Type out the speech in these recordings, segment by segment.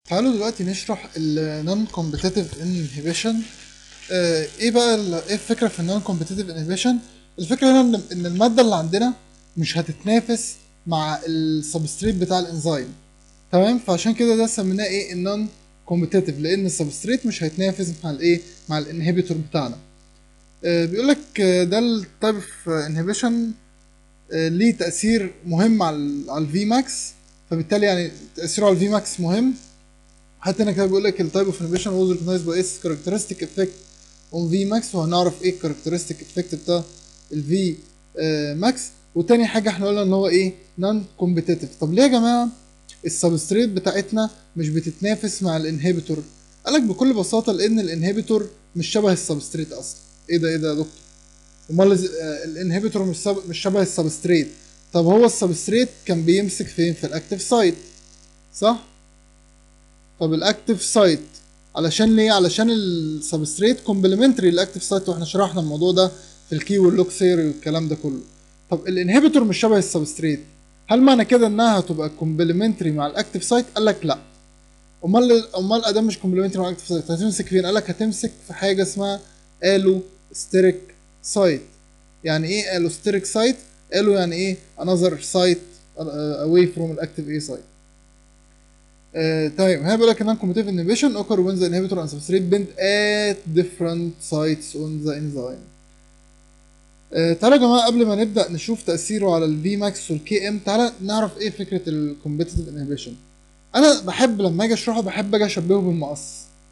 تعالوا دلوقتي نشرح ال non competitive inhibition. ايه بقى ايه الفكرة في ال non competitive inhibition؟ الفكرة هنا ان المادة اللي عندنا مش هتتنافس مع السبستريت بتاع الانزيم. تمام، فعشان كده ده سميناه ايه ال non competitive، لان السبستريت مش هيتنافس مع الايه مع الانهبيتور بتاعنا. بيقول لك ده التايب اوف انهبيشن ليه تأثير مهم على الفي ماكس، فبالتالي يعني تأثيره على الفي ماكس مهم. حتى هنا كده بيقول لك التايب اوف انيبيشن was recognized by its characteristic effect on V max، وهنعرف ايه الكاركترستيك افكت بتاع ال V max. وتاني حاجة احنا قلنا ان هو ايه نون كومبيتيتيف. طب ليه يا جماعة السبستريت بتاعتنا مش بتتنافس مع الانهبيتور؟ قالك بكل بساطة لان الانهبيتور مش شبه السبستريت اصلا. ايه ده يا دكتور؟ امال الانهبيتور مش شبه السبستريت. طب هو السبستريت كان بيمسك فين؟ في الاكتيف سايت، صح؟ طب الاكتيف سايت علشان ليه؟ علشان السبستريت كومبلمنتري للاكتيف سايت، واحنا شرحنا الموضوع ده في الكي واللوك ثيوري والكلام ده كله. طب الانهبيتور مش شبه السبستريت، هل معنى كده انها هتبقى كومبلمنتري مع الاكتيف سايت؟ قال لك لا. امال ادام مش كومبلمنتري مع الاكتيف سايت هتمسك فين؟ قال لك هتمسك في حاجه اسمها الوستيريك سايت. يعني ايه الوستيريك سايت؟ الو يعني ايه another site away from الاكتيف ايه سايت. طيب هنا بيقول لك non competitive inhibition occur when the inhibitor and substrate bind at different sites on the enzyme. تعالوا يا جماعه قبل ما نبدا نشوف تاثيره على الفي ماكس والكي ام، تعالى نعرف ايه فكره الكومبيتيتيف انهبيشن. انا بحب لما اجي اشرحه بحب اجي اشبهه بالمقص.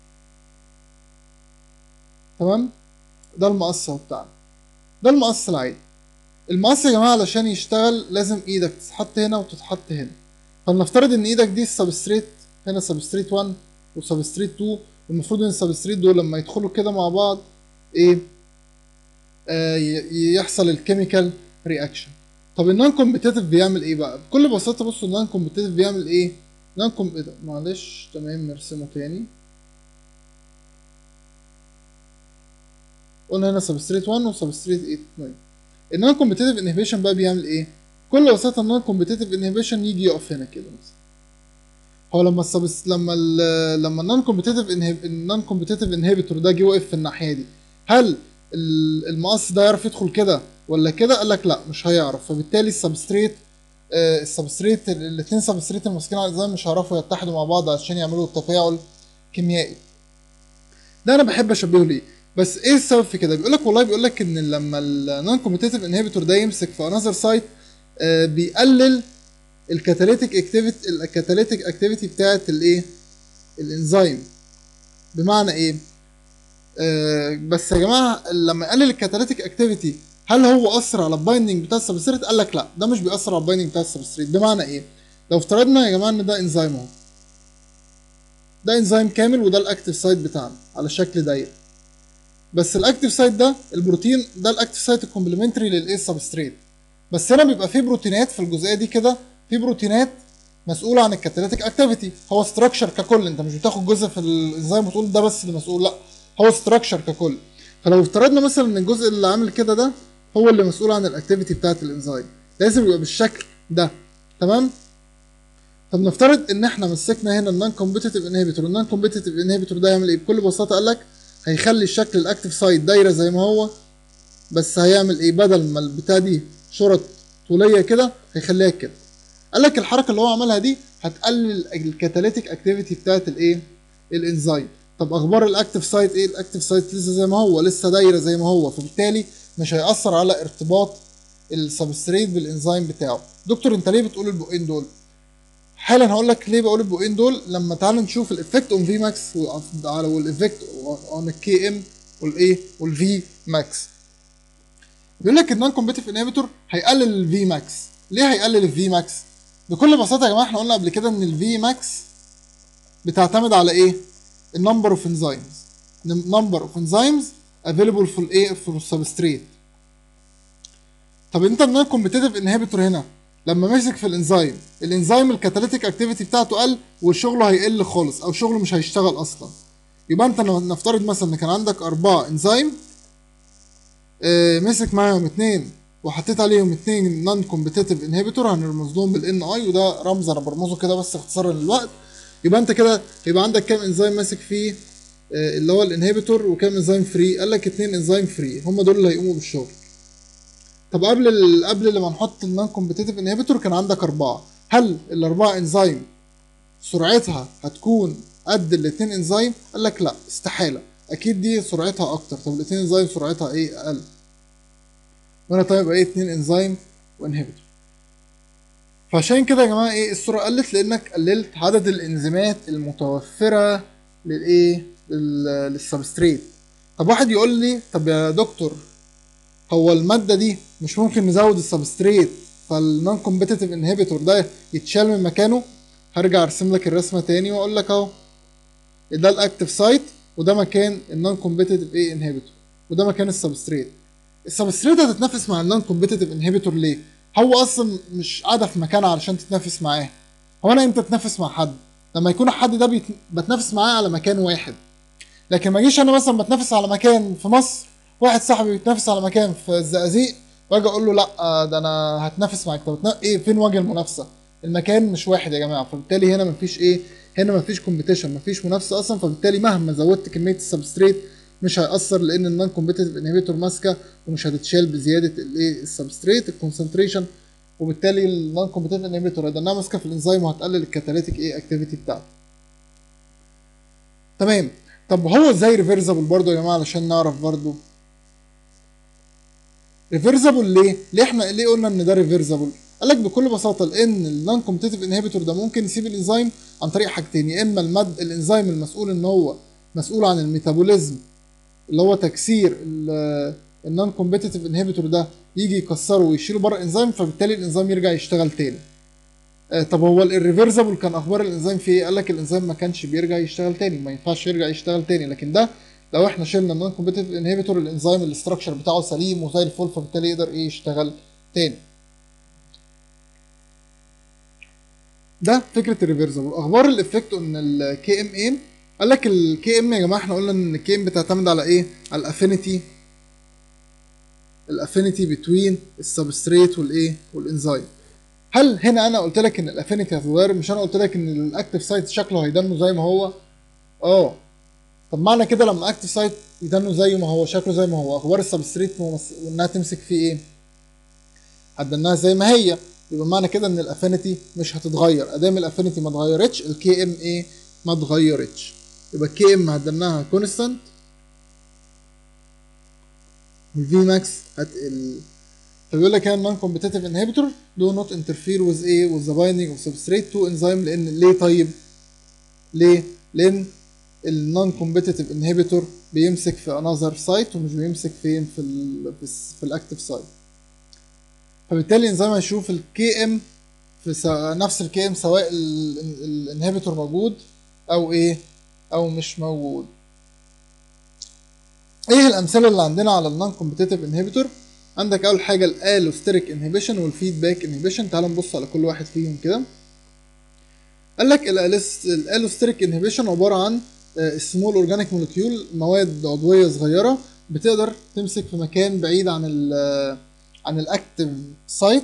تمام، ده المقص اهو بتاعنا، ده المقص العادي. المقص يا جماعه علشان يشتغل لازم ايدك تتحط هنا وتتحط هنا. فلنفترض ان ايدك دي السبستريت، هنا سبستريت 1 وسبستريت 2، والمفروض ان السبستريت دول لما يدخلوا كده مع بعض ايه؟ يحصل الكيميكال رياكشن. طب النون كومبيتيتيف بيعمل ايه بقى؟ بكل بساطه بصوا النون كومبيتيتيف بيعمل ايه؟ نون كومبيتيتيف، معلش تمام نرسمه تاني. قلنا هنا سبستريت 1 وسبستريت 8. النون كومبيتيتيف انهبيشن بقى بيعمل ايه؟ بكل بساطه النون كومبيتيتيف انهبيشن يجي يقف هنا كده مثلا. هو لما النون كومبيتيتيف انهبيتور ده جه وقف في الناحيه دي، هل المقص ده يعرف يدخل كده ولا كده؟ قال لك لا مش هيعرف، فبالتالي السبستريت الاثنين سبستريت الماسكين على الانزيم مش هيعرفوا يتحدوا مع بعض عشان يعملوا تفاعل كيميائي. ده انا بحب اشبهه ليه. بس ايه السبب في كده؟ بيقول لك والله بيقول لك ان لما النون كومبيتيتيف انهبيتور ده يمسك في انذر سايت بيقلل الكاتاليتيك اكتيفيتي بتاعت الايه الانزيم. بمعنى ايه؟ بس يا جماعه لما يقلل الكاتاليتيك اكتيفيتي هل هو اثر على البايندنج بتاع السبستريت؟ قال لك لا، ده مش بيأثر على البايندنج بتاع السبستريت. بمعنى ايه؟ لو افترضنا يا جماعه ان ده انزيم اهو، ده انزيم كامل وده الاكتيف سايت بتاعنا على شكل دايره، بس الاكتيف سايت ده البروتين ده الاكتيف سايت الكومبلمنتري للايه سبستريت. بس هنا بيبقى في بروتينات في الجزئيه دي كده، في بروتينات مسؤول عن الكاتاليتيك اكتيفيتي. هو ستراكشر ككل، انت مش بتاخد جزء في الانزيم وتقول ده بس اللي مسؤول، لا هو ستراكشر ككل. فلو افترضنا مثلا ان الجزء اللي عامل كده ده هو اللي مسؤول عن الاكتيفيتي بتاعه الانزيم، لازم يبقى بالشكل ده. تمام. طب نفترض ان احنا مسكنا هنا النون كومبيتيتيف انهبيتور، النون كومبيتيتيف انهبيتور ده يعمل ايه؟ بكل بساطه قال لك هيخلي الشكل الاكتيف سايت دايره زي ما هو، بس هيعمل ايه؟ بدل ما البتاع دي شرط طوليه كده هيخليها كده. قال لك الحركه اللي هو عملها دي هتقلل الكاتاليتيك اكتيفيتي بتاعت الايه الانزيم. طب اخبار الاكتيف سايت ايه؟ الاكتيف سايت لسه زي ما هو، لسه دايره زي ما هو، فبالتالي مش هيأثر على ارتباط السبستريت بالانزيم بتاعه. دكتور انت ليه بتقول البقين دول؟ حالا هقول لك ليه بقول البقين دول لما تعالوا نشوف الايفكت اون في ماكس والايفكت اون الكي ام والايه والفي ماكس. بيقول لك النون كومبيتيف انهبيتور هيقلل الفي ماكس. ليه هيقلل الفي ماكس؟ بكل بساطه يا جماعه احنا قلنا قبل كده ان الفي ماكس بتعتمد على ايه؟ النمبر اوف انزيمز، نمبر اوف انزيمز افيلبل في الايه في السبستريت. طب انت النون كومبيتيتيف انهبيتور هنا لما مسك في الانزيم الكاتاليتيك اكتيفيتي بتاعته قل وشغله هيقل خالص او شغله مش هيشتغل اصلا. يبقى انت نفترض مثلا ان كان عندك 4 انزيم، مسك معاهم 2 وحطيت عليهم 2 نون كومبيتيتيف انهبيتور هنرمز لهم بالان اي، وده رمز انا برمزه كده بس اختصارا للوقت. يبقى انت كده يبقى عندك كام انزيم ماسك فيه اللي هو الانهبيتور، وكام انزيم فري؟ قال لك 2 انزيم فري، هم دول اللي هيقوموا بالشغل. طب قبل لما نحط النون كومبيتيتيف انهبيتور كان عندك 4. هل الاربعه انزيم سرعتها هتكون قد الاتنين انزيم؟ قال لك لا، استحاله، اكيد دي سرعتها اكتر. طب الاتنين انزيم سرعتها ايه؟ اقل. وانا طيب يبقى ايه 2 انزيم وانهبيتور. فعشان كده يا جماعه ايه السرعه قلت؟ لانك قللت عدد الانزيمات المتوفره للايه للسبستريت. طب واحد يقول لي طب يا دكتور هو الماده دي مش ممكن نزود السبستريت فالنون كومبيتيتيف انهبيتور ده يتشال من مكانه؟ هرجع ارسم لك الرسمه تاني واقول لك اهو ده الاكتيف سايت، وده مكان النون كومبيتيتيف ايه انهبيتور، وده مكان السبستريت. السبستريت هتتنافس مع النون كومبيتيتيف انهبيتور ليه؟ هو اصلا مش قاعده في مكانها علشان تتنافس معاه. هو انا امتى اتنافس مع حد؟ لما يكون الحد ده بتنافس معاه على مكان واحد. لكن ما اجيش انا مثلا بتنافس على مكان في مصر، واحد صاحبي بيتنافس على مكان في الزقازيق، واجي اقول له لا ده انا هتنافس معاك. طب ايه فين وجه المنافسه؟ المكان مش واحد يا جماعه. فبالتالي هنا مفيش ايه، هنا مفيش كومبيتيشن، مفيش منافسه اصلا. فبالتالي مهما زودت كميه السبستريت مش هيأثر، لان النون كومبيتيتيف انهبيتور ماسكه ومش هتتشال بزياده الايه السبستريت الكونسنتريشن. وبالتالي النون كومبيتيتيف انهبيتور هيضلها ماسكه في الانزيم وهتقلل الكاتاليتيك ايه اكتيفيتي بتاعته. تمام. طب هو ازاي ريفرسبل برضه يا جماعه علشان نعرف برضه؟ ريفرسبل ليه احنا ليه قلنا ان ده ريفرسبل؟ قال لك بكل بساطه لان النون كومبتيتيف انهبيتور ده ممكن يسيب الانزيم عن طريق حاجتين. يا اما الانزيم المسؤول ان هو مسؤول عن الميتابوليزم اللي هو تكسير النون كومبتيتيف انهبيتور ده يجي يكسره ويشيله بره الانزيم، فبالتالي الانزيم يرجع يشتغل تاني. طب هو الريفرسبل كان اخبار الانزيم في ايه؟ قال لك الانزيم ما كانش بيرجع يشتغل تاني، ما ينفعش يرجع يشتغل تاني. لكن ده لو احنا شلنا النون كومبيتيتيف انهبيتور الانزيم الاستراكشر بتاعه سليم وزي الفل، فبالتالي يقدر ايه يشتغل تاني. ده فكره الريفرسبل. اخبار الافكت ان الكي ام ايه؟ قال لك الكي ام يا جماعه احنا قلنا ان الكي ام بتعتمد على ايه؟ على الافينيتي بتوين السبستريت والايه والانزيم. هل هنا انا قلت لك ان الافينيتي هتتغير؟ مش انا قلت لك ان الاكتيف سايت شكله هيدنه زي ما هو؟ اه. طب معنى كده لما اكتيف سايت يدنه زي ما هو شكله زي ما هو، اخبار السبستريت وانها تمسك فيه ايه؟ هتدناها زي ما هي. يبقى معنى كده ان الافينيتي مش هتتغير. ادام الافينيتي ما اتغيرتش الكي ام ايه ما اتغيرتش. يبقى الكي ام هتدناها كونستانت، والفي ماكس هتقل. فبيقول لك هنا non competitive inhibitor do not interfere with ايه with the binding of substrate to enzyme. لان ليه طيب؟ ليه؟ لان النون كومبيتيتيف انهبيتور بيمسك في انذر سايت ومش بيمسك فين في الاكتيف سايت. فبالتالي الانزيم هيشوف الكي ام في نفس الكي ام سواء الانهبيتور موجود او ايه او مش موجود. ايه الامثله اللي عندنا على النون كومبيتيتيف انهبيتور؟ عندك اول حاجه الالوستيريك انهبيشن والفيدباك انهبيشن. تعال نبص على كل واحد فيهم كده. قال لك الالوستيريك انهبيشن عباره عن السمول اورجانيك مولكيول، مواد عضويه صغيره بتقدر تمسك في مكان بعيد عن الاكتيف سايت.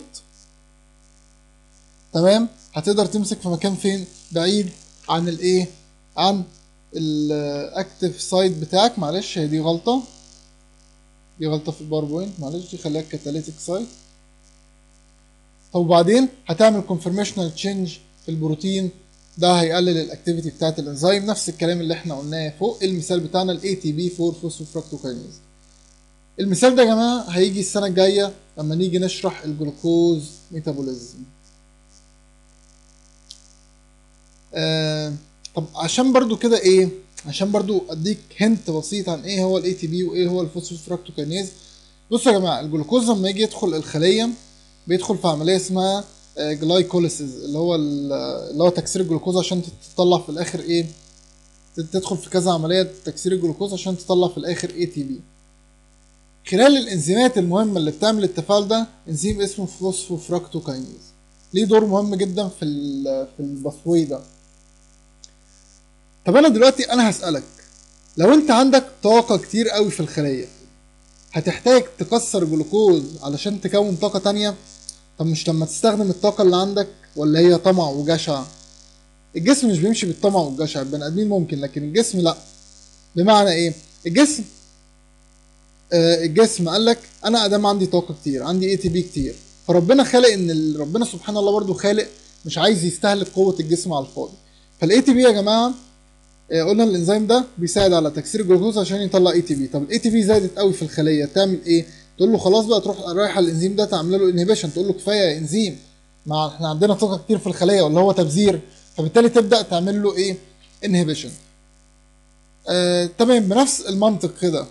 تمام. هتقدر تمسك في مكان فين؟ بعيد عن الايه عن الاكتيف سايت بتاعك. معلش هي دي غلطه، دي غلطه في الباوربوينت، معلش دي خليها كاتاليتيك سايت. طب وبعدين هتعمل كونفرميشنال تشينج في البروتين، ده هيقلل الاكتيفيتي بتاعت الانزيم. نفس الكلام اللي احنا قلناه فوق. المثال بتاعنا الاي تي بي 4 فوسفوفراكتوكاينيز. المثال ده يا جماعه هيجي السنه الجايه لما نيجي نشرح الجلوكوز ميتابوليزم. طب عشان برضو كده ايه، عشان برضو اديك هنت بسيط عن ايه هو الاي تي بي وايه هو الفوسفوفراكتوكاينيز. بصوا يا جماعه الجلوكوز لما يجي يدخل الخليه بيدخل في عمليه اسمها جلايكوليسيز، اللي هو تكسير الجلوكوز عشان تطلع في الاخر ايه، تدخل في كذا عمليه تكسير الجلوكوز عشان تطلع في الاخر اي تي بي. خلال الانزيمات المهمه اللي بتعمل التفاعل ده انزيم اسمه فوسفوفراكتوكاينيز، ليه دور مهم جدا في البثوي ده. طب انا دلوقتي انا هسالك، لو انت عندك طاقه كتير قوي في الخليه هتحتاج تكسر جلوكوز علشان تكون طاقه تانية؟ طب مش لما تستخدم الطاقه اللي عندك؟ ولا هي طمع وجشع؟ الجسم مش بيمشي بالطمع والجشع، البني ادمين ممكن لكن الجسم لا. بمعنى ايه؟ الجسم قال لك انا ادام عندي طاقه كتير، عندي اي تي بي كتير، فربنا خالق ان ربنا سبحان الله برضو خالق مش عايز يستهلك قوه الجسم على الفاضي. فالاي تي بي يا جماعه قلنا الانزيم ده بيساعد على تكسير الجلوكوز عشان يطلع اي تي بي. طب الاي تي بي زادت قوي في الخليه تعمل ايه؟ تقول له خلاص بقى، تروح رايح على الانزيم ده تعمل له انهبيشن، تقول له كفايه يا انزيم، مع احنا عندنا طاقه كتير في الخليه ولا هو تبذير، فبالتالي تبدا تعمل له ايه؟ انهبيشن. تمام بنفس المنطق كده،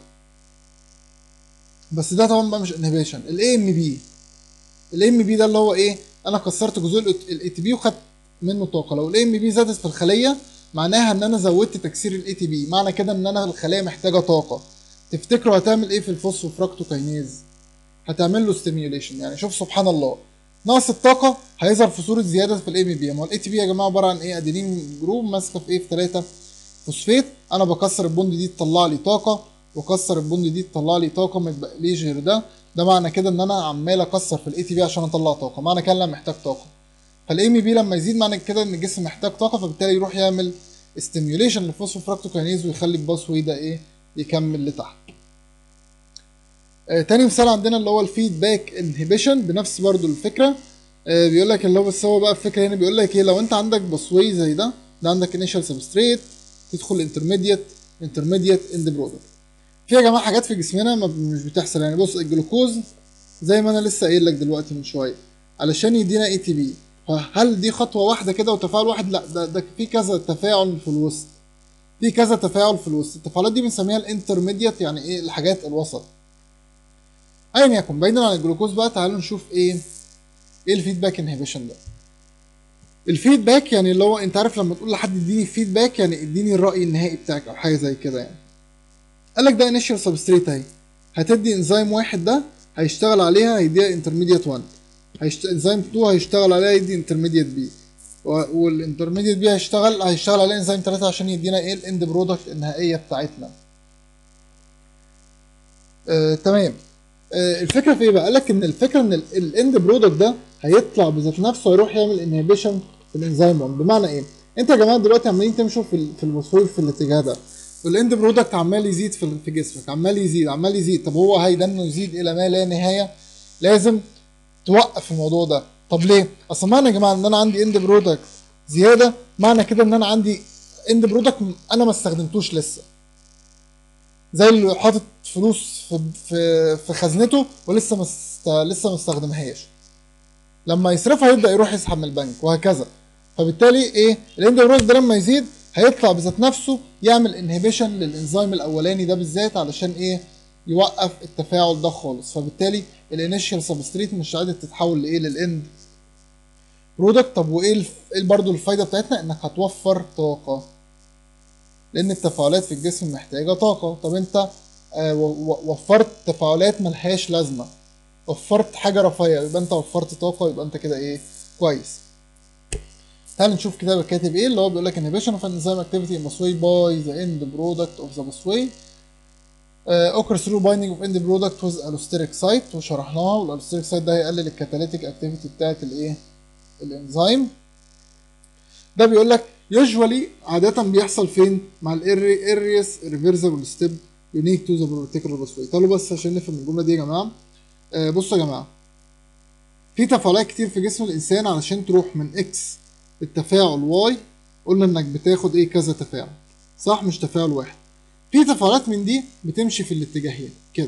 بس ده طبعا بقى مش انهبيشن. الاي ام بي ده اللي هو ايه؟ انا كسرت جزء الاي تي بي وخدت منه طاقه. لو الاي ام بي زادت في الخليه معناها ان انا زودت تكسير الاي تي بي، معنى كده ان انا الخليه محتاجه طاقه. تفتكروا هتعمل ايه في الفوسفوفراكتوكاينيز؟ هتعمل له ستيميوليشن. يعني شوف سبحان الله، نقص الطاقه هيظهر في صوره زياده في الاي ام بي. ما هو الاي تي بي يا جماعه عباره عن ايه؟ ادينين جروب ماسكه في ايه؟ في 3 فوسفيت. انا بكسر البوند دي تطلع لي طاقه، واكسر البوند دي تطلع لي طاقه، ما يتبقليش غير ده. ده معنى كده ان انا عمال اكسر في الاي تي بي عشان اطلع طاقه، معنى كده انا محتاج طاقه. فالاي ام بي لما يزيد معنى كده ان الجسم محتاج طاقه، فبالتالي يروح يعمل ستيميوليشن للفوسفوفراكتوكاينيز ويخلي الباس واي ده ايه؟ يكمل لتحت. تاني مثال عندنا اللي هو الفيدباك انهبيشن، بنفس برضو الفكره. بيقول لك اللي هو بس هو بقى الفكره هنا بيقول لك ايه؟ لو انت عندك باسواي زي ده عندك انيشال سبستريت، تدخل انترميديت اند برودكت. في يا جماعه حاجات في جسمنا مش بتحصل. يعني بص، الجلوكوز زي ما انا لسه قايل لك دلوقتي من شويه علشان يدينا اي تي بي، فهل دي خطوه واحده كده وتفاعل واحد؟ لا، ده في كذا تفاعل في الوسط، في كذا تفاعل في الوسط. التفاعلات دي بنسميها الانترميديت، يعني ايه؟ الحاجات الوسط. ايا يكن، بعيدا عن الجلوكوز بقى تعالوا نشوف ايه الفيدباك انهبيشن ده. الفيدباك يعني اللي هو انت عارف لما تقول لحد اديني فيدباك يعني اديني الراي النهائي بتاعك او حاجه زي كده. يعني قال لك ده انيشال سبستريت اهي، هتدي انزيم واحد ده هيشتغل عليها هيديها انترميديت 1، انزيم 2 هيشتغل عليها يدي انترميديت بي، والانترميديت بي هيشتغل عليه انزيم 3 عشان يدينا ايه؟ الاند برودكت النهائيه بتاعتنا. تمام. الفكره في ايه بقى؟ قال لك ان الفكره ان الاند برودكت ده هيطلع بذات نفسه، هيروح يعمل انهبيشن في الانزيم 1. بمعنى ايه؟ انت يا جماعه دلوقتي عمالين تمشوا في الوصول في الاتجاه ده، والاند برودكت عمال يزيد في جسمك، عمال يزيد. طب هو هيدنه يزيد الى ما لا نهايه، لازم توقف الموضوع ده. طب ليه؟ اصل معنى يا جماعه ان انا عندي اند برودكت زياده، معنى كده ان انا عندي اند برودكت انا ما استخدمتوش لسه، زي اللي حاطط فلوس في خزنته ولسه لسه ما استخدمهاش، لما يصرفها يبدا يروح يسحب من البنك وهكذا. فبالتالي ايه؟ الاند برودكت ده لما يزيد هيطلع بذات نفسه يعمل انهبيشن للانزيم الاولاني ده بالذات علشان ايه؟ يوقف التفاعل ده خالص. فبالتالي الانيشال سبستريت مش قادره تتحول لايه؟ للاند برودكت. طب وايه برضه الفايده بتاعتنا؟ انك هتوفر طاقه، لان التفاعلات في الجسم محتاجه طاقه. طب انت وفرت تفاعلات ملهاش لازمه، وفرت حاجه رفاهيه، يبقى انت وفرت طاقه، يبقى انت كده ايه؟ كويس. تعال نشوف كتاب الكاتب ايه اللي هو بيقول لك inhibition of enzyme activity in pathway by the end product of the pathway occurs through binding of end product with allosteric site، وشرحناها. والالوستيريك سايت ده هيقلل الكاتاليتيك اكتيفيتي بتاعت الايه؟ الانزيم. ده بيقول لك يوجوالي عادة بيحصل فين؟ مع الاريس ريفرسبل ستيب يونيك تو ذا بارتيكولار باثواي. تعالوا بس عشان نفهم الجملة دي يا جماعة. بصوا يا جماعة، في تفاعلات كتير في جسم الإنسان علشان تروح من إكس للتفاعل واي، قلنا إنك بتاخد إيه؟ كذا تفاعل، صح؟ مش تفاعل واحد. في تفاعلات من دي بتمشي في الاتجاهين كده،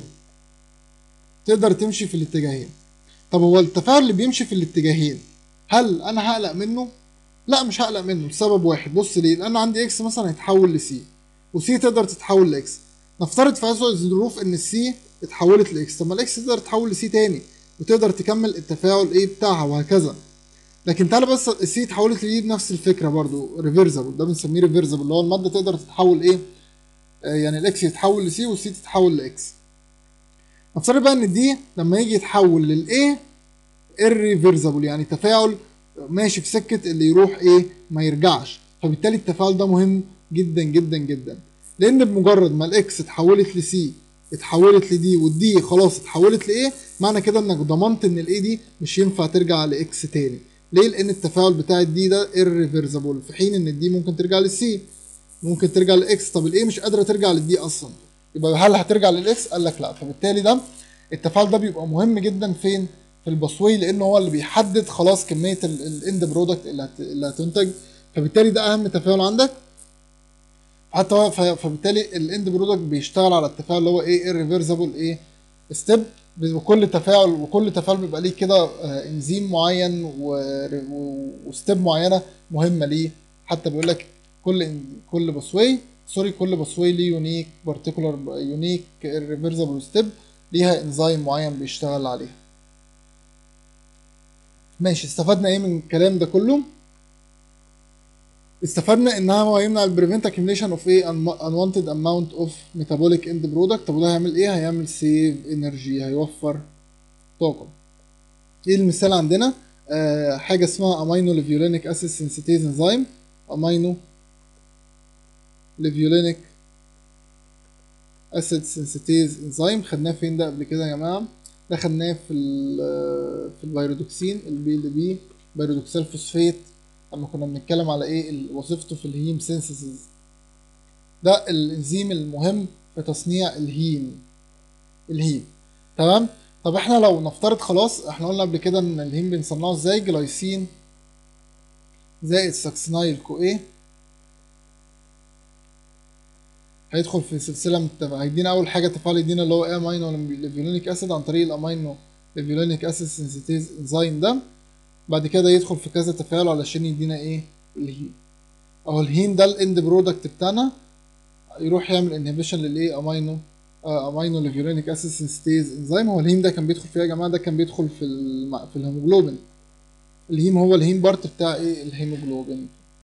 تقدر تمشي في الاتجاهين. طب هو التفاعل اللي بيمشي في الاتجاهين هل أنا هقلق منه؟ لا، مش هقلق منه لسبب واحد. بص ليه؟ لان عندي اكس مثلا هيتحول لسي، وسي تقدر تتحول لاكس. نفترض في اسوء الظروف ان السي اتحولت لاكس، طب ما الاكس تقدر تتحول لسي تاني وتقدر تكمل التفاعل ايه بتاعها وهكذا. لكن تعالى بس السي اتحولت ليه بنفس الفكره برضو، ريفرسبل، ده بنسميه ريفرسبل، اللي هو الماده تقدر تتحول ايه؟ يعني الاكس يتحول لسي والسي تتحول لاكس. نفترض بقى ان دي لما يجي يتحول للايه irreversible، يعني تفاعل ماشي في سكه اللي يروح ايه؟ ما يرجعش. فبالتالي التفاعل ده مهم جدا جدا جدا، لان بمجرد ما الاكس اتحولت لسي، اتحولت لدي، والدي خلاص اتحولت لايه، معنى كده انك ضمنت ان الايه دي مش ينفع ترجع لاكس تاني، ليه؟ لان التفاعل بتاع الدي ده irreversible، في حين ان الدي ممكن ترجع للسي، ممكن ترجع للاكس. طب الايه مش قادره ترجع للدي اصلا، يبقى هل هترجع للاكس؟ قال لك لا. فبالتالي ده التفاعل ده بيبقى مهم جدا فين؟ في الباسوي، لان هو اللي بيحدد خلاص كميه الاند برودكت اللي هتنتج. فبالتالي ده اهم تفاعل عندك. حتى هو فبالتالي الاند برودكت بيشتغل على التفاعل اللي هو ايه؟ irreversible ايه؟ ستيب. وكل تفاعل بيبقى ليه كده انزيم معين وستيب معينه مهمه ليه. حتى بيقول لك كل باسوي كل باسوي ليه يونيك بارتيكولار يونيك irreversible ستيب، ليها انزيم معين بيشتغل عليها. ماشي، استفدنا ايه من الكلام ده كله؟ استفدنا انها هو هيمنع البريفنت اكيوميليشن اوف ايه؟ unwanted amount of metabolic end product. طب وده هيعمل ايه؟ هيعمل سيف انرجي، هيوفر طاقه. ايه المثال عندنا؟ حاجه اسمها امينو ليفيولينيك اسيد سنسيتيز انزيم. امينو ليفيولينيك اسيد سنسيتيز انزيم، خدناه فين ده قبل كده يا جماعه؟ ده خدناه في البيرودوكسين، البي ال بي بيرودوكسال فوسفيت، لما كنا بنتكلم على ايه وظيفته في الهيم سينثيسيس. ده الانزيم المهم في تصنيع الهيم. تمام. طب احنا لو نفترض خلاص، احنا قلنا قبل كده ان الهيم بنصنعه ازاي؟ جلايسين زائد ساكسينايل كو ايه هيدخل في سلسله متفق، هيدينا اول حاجه تفاعل يدينا اللي هو ايه؟ امينو ليفيولينيك اسيد عن طريق الامينو ليفيولينيك اسيد سنسيتيز انزيم ده. بعد كده يدخل في كذا تفاعل علشان يدينا ايه؟ الهيم. اهو الهيم ده الاند برودكت بتاعنا، يروح يعمل انهبيشن للايه؟ امينو ليفيولينيك اسيد سنسيتيز انزيم. هو الهيم ده كان بيدخل فيه يا جماعه؟ ده كان بيدخل في الهيموجلوبين. الهيم هو الهيم بارت بتاع ايه؟ الهيموجلوبين.